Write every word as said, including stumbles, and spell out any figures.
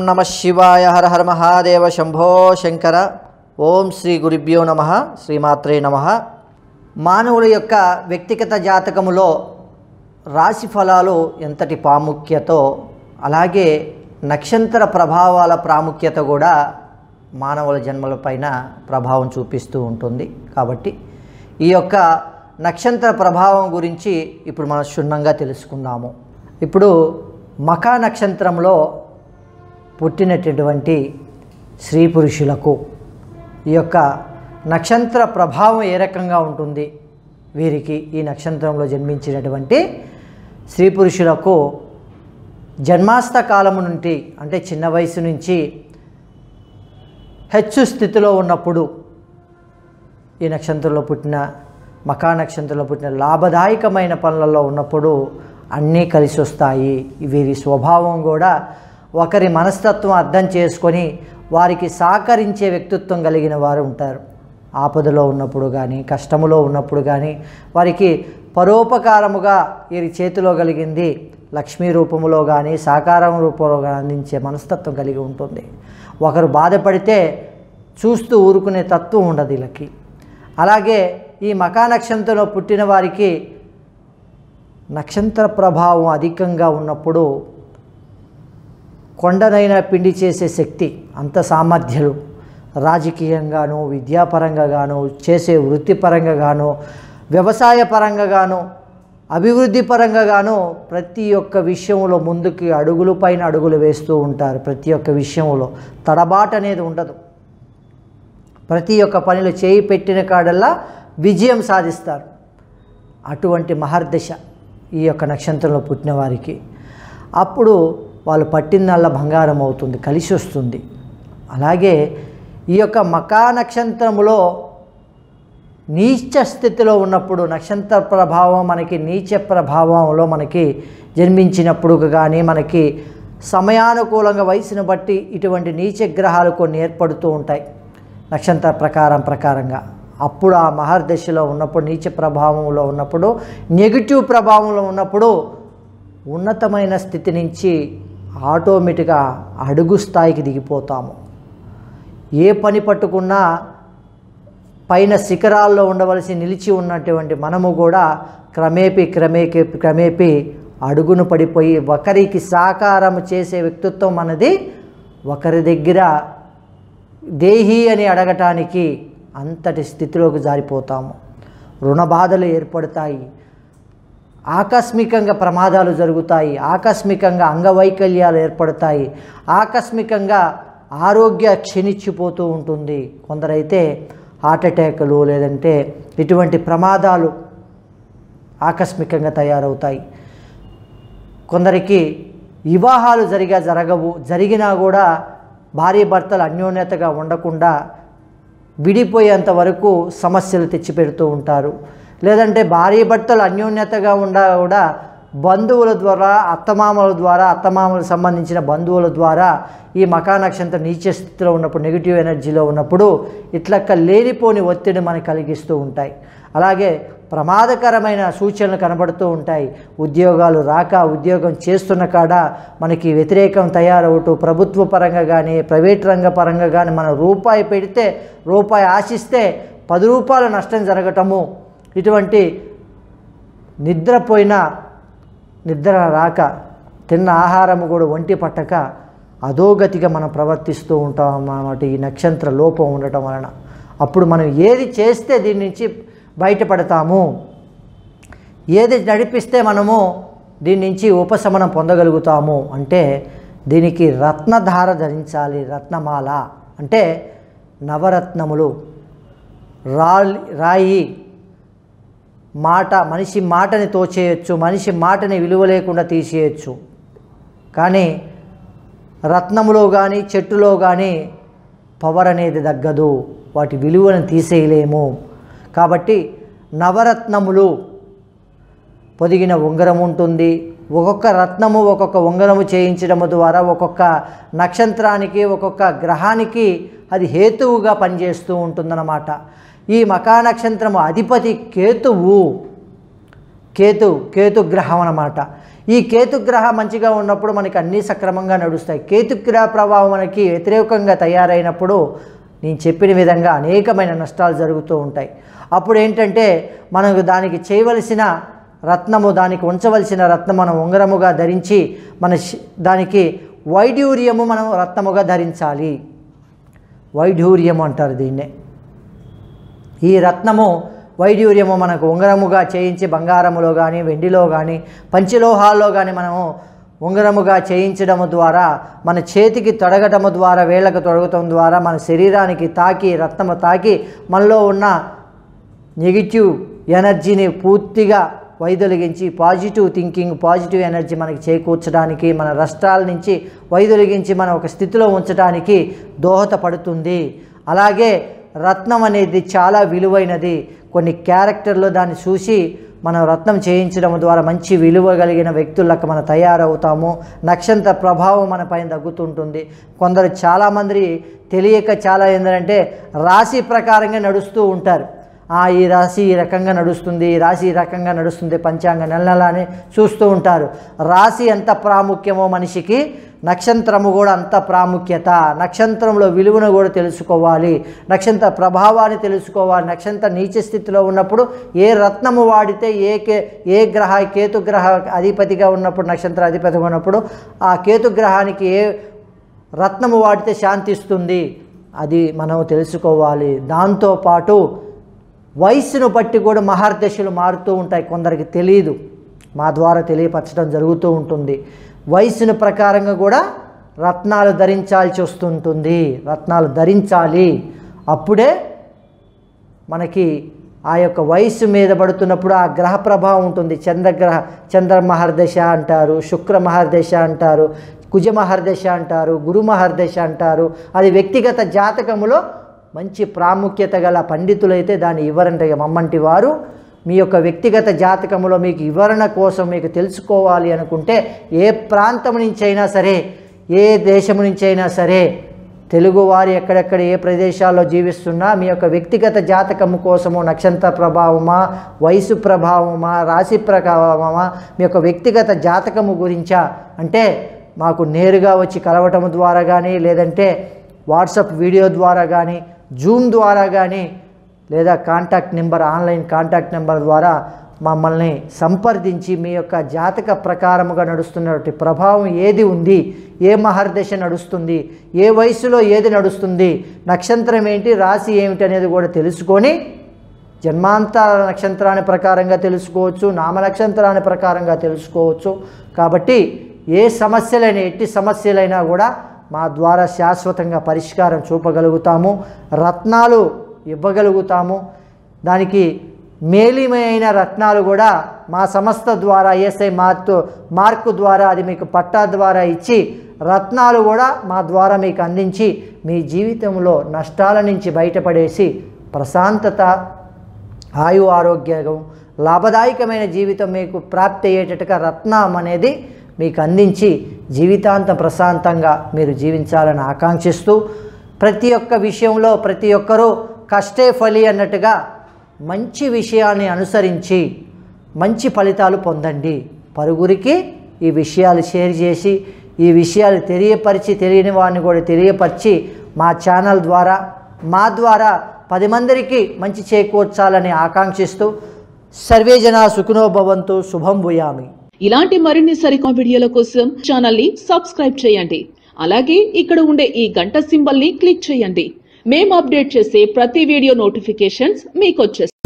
నమ శివాయ. హర హర మహాదేవ. శంభో శంకర. ఓం శ్రీ గురుభ్యో నమ. శ్రీమాత్రే నమ. మానవుల యొక్క వ్యక్తిగత జాతకములో రాశి ఫలాలు ఎంతటి ప్రాముఖ్యతో, అలాగే నక్షత్ర ప్రభావాల ప్రాముఖ్యత కూడా మానవుల జన్మలపైన ప్రభావం చూపిస్తూ ఉంటుంది. కాబట్టి ఈ యొక్క నక్షత్ర ప్రభావం గురించి ఇప్పుడు మనం క్షుణ్ణంగా తెలుసుకుందాము. ఇప్పుడు మఖా నక్షత్రంలో పుట్టినటువంటి స్త్రీ పురుషులకు ఈ యొక్క నక్షత్ర ప్రభావం ఏ రకంగా ఉంటుంది, వీరికి ఈ నక్షత్రంలో జన్మించినటువంటి స్త్రీ పురుషులకు జన్మాస్త కాలము నుండి, అంటే చిన్న వయసు నుంచి హెచ్చు స్థితిలో ఉన్నప్పుడు ఈ నక్షత్రంలో పుట్టిన మఖా నక్షత్రంలో పుట్టిన లాభదాయకమైన పనులలో ఉన్నప్పుడు అన్నీ కలిసి వస్తాయి. వీరి స్వభావం కూడా ఒకరి మనస్తత్వం అర్థం చేసుకొని వారికి సహకరించే వ్యక్తిత్వం కలిగిన వారు ఉంటారు. ఆపదలో ఉన్నప్పుడు కానీ, కష్టములో ఉన్నప్పుడు కానీ వారికి పరోపకారముగా వీరి చేతిలో కలిగింది లక్ష్మీ రూపములో కానీ సాకారం రూపంలో కానీ అందించే మనస్తత్వం కలిగి ఉంటుంది. ఒకరు బాధపడితే చూస్తూ ఊరుకునే తత్వం ఉండదు వీళ్ళకి. అలాగే ఈ మఖా నక్షత్రంలో పుట్టిన వారికి నక్షత్ర ప్రభావం అధికంగా ఉన్నప్పుడు కొండనైనా పిండి చేసే శక్తి, అంత సామర్థ్యాలు రాజకీయంగాను, విద్యాపరంగా గాను, చేసే వృత్తిపరంగా గాను, వ్యవసాయ పరంగా గాను, అభివృద్ధి పరంగా గాను ప్రతి ఒక్క విషయంలో ముందుకి అడుగులు పైన అడుగులు వేస్తూ ఉంటారు. ప్రతి ఒక్క విషయంలో తడబాటు అనేది ఉండదు. ప్రతి ఒక్క పనిలో చేయి పెట్టిన కాడల్లా విజయం సాధిస్తారు. అటువంటి మహర్దశ ఈ యొక్క నక్షత్రంలో పుట్టిన వారికి. అప్పుడు వాళ్ళు పట్టిందల్లా బంగారం అవుతుంది, కలిసి వస్తుంది. అలాగే ఈ యొక్క మఖా నక్షత్రములో నీచ స్థితిలో ఉన్నప్పుడు, నక్షత్ర ప్రభావం మనకి నీచ ప్రభావంలో మనకి జన్మించినప్పుడు కానీ, మనకి సమయానుకూలంగా వయసును బట్టి ఇటువంటి నీచ గ్రహాలు కొన్ని ఏర్పడుతూ ఉంటాయి నక్షత్ర ప్రకారం ప్రకారంగా. అప్పుడు ఆ మహర్దశలో ఉన్నప్పుడు, నీచ ప్రభావంలో ఉన్నప్పుడు, నెగిటివ్ ప్రభావంలో ఉన్నప్పుడు ఉన్నతమైన స్థితి నుంచి ఆటోమేటిక్గా అడుగు స్థాయికి దిగిపోతాము. ఏ పని పట్టుకున్నా పైన శిఖరాల్లో ఉండవలసి నిలిచి ఉన్నటువంటి మనము కూడా క్రమేపీ క్రమేపీ క్రమేపీ అడుగును పడిపోయి ఒకరికి సహకారం చేసే వ్యక్తిత్వం అన్నది ఒకరి దగ్గర దేహి అని అడగటానికి అంతటి స్థితిలోకి జారిపోతాము. రుణ బాధలు ఏర్పడతాయి, ఆకస్మికంగా ప్రమాదాలు జరుగుతాయి, ఆకస్మికంగా అంగవైకల్యాలు ఏర్పడతాయి, ఆకస్మికంగా ఆరోగ్య క్షీణించిపోతూ ఉంటుంది. కొందరైతే హార్ట్ అటాకులు లేదంటే ఇటువంటి ప్రమాదాలు ఆకస్మికంగా తయారవుతాయి. కొందరికి వివాహాలు జరిగా జరగవు, జరిగినా కూడా భార్య భర్తలు అన్యోన్యతగా ఉండకుండా విడిపోయేంత వరకు సమస్యలు తెచ్చిపెడుతూ ఉంటారు. లేదంటే భార్య భర్తలు అన్యోన్యతగా ఉండా కూడా బంధువుల ద్వారా, అత్తమామల ద్వారా, అత్తమామలకు సంబంధించిన బంధువుల ద్వారా ఈ మఖా నక్షత్రం నీచ స్థితిలో ఉన్నప్పుడు, నెగిటివ్ ఎనర్జీలో ఉన్నప్పుడు ఇట్లక్క లేనిపోని ఒత్తిడి మనకు కలిగిస్తూ ఉంటాయి. అలాగే ప్రమాదకరమైన సూచనలు కనబడుతూ ఉంటాయి. ఉద్యోగాలు రాక, ఉద్యోగం చేస్తున్న కాడ మనకి వ్యతిరేకం తయారవుతూ, ప్రభుత్వ పరంగా కానీ ప్రైవేట్ రంగ పరంగా కానీ మనం రూపాయి పెడితే, రూపాయి ఆశిస్తే పది రూపాయల నష్టం జరగటము, ఇటువంటి నిద్రపోయిన నిద్ర రాక, తిన్న ఆహారం కూడా ఒంటి పట్టక అధోగతిగా మనం ప్రవర్తిస్తూ ఉంటాం అన్నమాట ఈ నక్షత్ర లోపం ఉండటం వలన. అప్పుడు మనం ఏది చేస్తే దీని నుంచి బయటపడతాము, ఏది నడిపిస్తే మనము దీని నుంచి ఉపశమనం పొందగలుగుతాము అంటే దీనికి రత్నధార ధరించాలి. రత్నమాల అంటే నవరత్నములు, రాయి రాయి మాట, మనిషి మాటని తోచేయచ్చు, మనిషి మాటని విలువ లేకుండా తీసేయచ్చు. కానీ రత్నములో కానీ చెట్టులో కానీ పవర్ అనేది తగ్గదు, వాటి విలువను తీసేయలేము. కాబట్టి నవరత్నములు పొదిగిన ఉంగరం ఉంటుంది. ఒక్కొక్క రత్నము ఒక్కొక్క ఉంగరము చేయించడం ద్వారా ఒక్కొక్క నక్షత్రానికి, ఒక్కొక్క గ్రహానికి అది హేతువుగా పనిచేస్తూ ఉంటుందన్నమాట. ఈ మఖా నక్షత్రము అధిపతి కేతువు. కేతు కేతుగ్రహం అన్నమాట. ఈ కేతుగ్రహం మంచిగా ఉన్నప్పుడు మనకి అన్నీ సక్రమంగా నడుస్తాయి. కేతుగ్రహ ప్రభావం మనకి వ్యతిరేకంగా తయారైనప్పుడు నేను చెప్పిన విధంగా అనేకమైన నష్టాలు జరుగుతూ ఉంటాయి. అప్పుడు ఏంటంటే మనకు దానికి చేయవలసిన రత్నము, దానికి ఉంచవలసిన రత్నం మనం ఉంగరముగా ధరించి మన దానికి వైఢూర్యము మనం రత్నముగా ధరించాలి. వైఢూర్యము అంటారు దీన్నే. ఈ రత్నము వైఢూర్యము మనకు ఉంగరముగా చేయించి బంగారములో కానీ వెండిలో కానీ పంచలోహాల్లో కానీ మనము ఉంగరముగా చేయించడము ద్వారా మన చేతికి తొడగటము ద్వారా వేళ్ళకు తొడగటం ద్వారా మన శరీరానికి తాకి రత్నము తాకి మనలో ఉన్న నెగిటివ్ ఎనర్జీని పూర్తిగా వైదొలిగించి పాజిటివ్ థింకింగ్ పాజిటివ్ ఎనర్జీ మనకి చేకూర్చడానికి మన రాష్ట్రాల నుంచి వైదొలిగించి మన ఒక స్థితిలో ఉంచడానికి దోహదపడుతుంది. అలాగే రత్నం అనేది చాలా విలువైనది. కొన్ని క్యారెక్టర్లు దాన్ని చూసి మనం రత్నం చేయించడం ద్వారా మంచి విలువ కలిగిన వ్యక్తులకు మనం తయారవుతాము. నక్షత్ర ప్రభావం మన పైన తగ్గుతుంటుంది. కొందరు చాలామంది తెలియక చాలా ఏంటంటే రాశి ప్రకారంగా నడుస్తూ ఉంటారు. ఈ రాశి ఈ రకంగా నడుస్తుంది, ఈ రాశి ఈ రకంగా నడుస్తుంది, పంచాంగ నెల నెల అని చూస్తూ ఉంటారు. రాశి ఎంత ప్రాముఖ్యమో మనిషికి నక్షత్రము కూడా అంత ప్రాముఖ్యత. నక్షత్రంలో విలువను కూడా తెలుసుకోవాలి, నక్షత్ర ప్రభావాన్ని తెలుసుకోవాలి. నక్షత్ర నీచ స్థితిలో ఉన్నప్పుడు ఏ రత్నము వాడితే ఏ కే ఏ గ్రహ కేతుగ్రహ అధిపతిగా ఉన్నప్పుడు నక్షత్ర అధిపతిగా ఉన్నప్పుడు ఆ కేతుగ్రహానికి ఏ రత్నము వాడితే శాంతిస్తుంది అది మనం తెలుసుకోవాలి. దాంతోపాటు వయస్సును బట్టి కూడా మహర్దశలు మారుతూ ఉంటాయి. కొందరికి తెలియదు, మా ద్వారా తెలియపరచడం జరుగుతూ ఉంటుంది. వయస్సును ప్రకారంగా కూడా రత్నాలు ధరించాల్సి వస్తుంటుంది. రత్నాలు ధరించాలి. అప్పుడే మనకి ఆ యొక్క వయస్సు మీద పడుతున్నప్పుడు ఆ గ్రహ ప్రభావం ఉంటుంది. చంద్రగ్రహ చంద్ర మహర్దశ అంటారు, శుక్ర మహర్దశ అంటారు, కుజ మహర్దశ అంటారు, గురు మహర్దశ అంటారు. అది వ్యక్తిగత జాతకములో మంచి ప్రాముఖ్యత గల పండితులైతే దాన్ని వివరంట మమ్మంటి వారు మీ యొక్క వ్యక్తిగత జాతకంలో మీకు వివరణ కోసం మీకు తెలుసుకోవాలి అనుకుంటే ఏ ప్రాంతం నుంచి అయినా సరే, ఏ దేశం నుంచి అయినా సరే, తెలుగువారు ఎక్కడెక్కడ ఏ ప్రదేశాల్లో జీవిస్తున్నా మీ యొక్క వ్యక్తిగత జాతకము కోసము నక్షత్ర ప్రభావమా, వయసు ప్రభావమా, రాశి ప్రభావమా, మీ యొక్క వ్యక్తిగత జాతకము గురించా అంటే మాకు నేరుగా వచ్చి కలవటం ద్వారా కానీ, లేదంటే వాట్సాప్ వీడియో ద్వారా కానీ, జూమ్ ద్వారా కానీ, లేదా contact number online contact number ద్వారా మమ్మల్ని సంప్రదించి మీ యొక్క జాతక ప్రకారముగా నడుస్తున్నటువంటి ప్రభావం ఏది ఉంది, ఏ మహర్దశ నడుస్తుంది, ఏ వయసులో ఏది నడుస్తుంది, నక్షత్రం ఏంటి, రాశి ఏమిటి అనేది కూడా తెలుసుకొని జన్మాంతర నక్షత్రాన్ని ప్రకారంగా తెలుసుకోవచ్చు, నామ నక్షత్రాన్ని ప్రకారంగా తెలుసుకోవచ్చు. కాబట్టి ఏ సమస్యలైనా ఎట్టి సమస్యలైనా కూడా మా ద్వారా శాశ్వతంగా పరిష్కారం చూపగలుగుతాము, రత్నాలు ఇవ్వగలుగుతాము. దానికి మేలిమైన రత్నాలు కూడా మా సంస్థ ద్వారా ఎస్ఐ మార్కు మార్కు ద్వారా అది మీకు పట్టా ద్వారా ఇచ్చి రత్నాలు కూడా మా ద్వారా మీకు అందించి మీ జీవితంలో నష్టాల నుంచి బయటపడేసి ప్రశాంతత, ఆయు ఆరోగ్యం, లాభదాయకమైన జీవితం మీకు ప్రాప్తి అయ్యేటట్టుగా రత్నం అనేది మీకు అందించి జీవితాంతం ప్రశాంతంగా మీరు జీవించాలని ఆకాంక్షిస్తూ ప్రతి ఒక్క విషయంలో ప్రతి ఒక్కరూ కష్టే ఫలి అన్నట్టుగా మంచి విషయాన్ని అనుసరించి మంచి ఫలితాలు పొందండి. పరుగురికి ఈ విషయాలు షేర్ చేసి ఈ విషయాలు తెలియపరిచి తెలియని వారిని కూడా తెలియపరిచి మా ఛానల్ ద్వారా మా ద్వారా పది మందికి మంచి చేకూర్చాలని ఆకాంక్షిస్తూ సర్వే జనా సుఖినో భవంతు. శుభం భూయామి. ఇలాంటి మరిన్ని సరికొత్త వీడియోల కోసం ఛానల్ ని సబ్స్క్రైబ్ చేయండి. అలాగే ఇక్కడ ఉండే ఈ గంట సింబల్ ని క్లిక్ చేయండి. మేము అప్డేట్ చేసే ప్రతి వీడియో నోటిఫికేషన్స్ మీకు వచ్చేస్తాయి.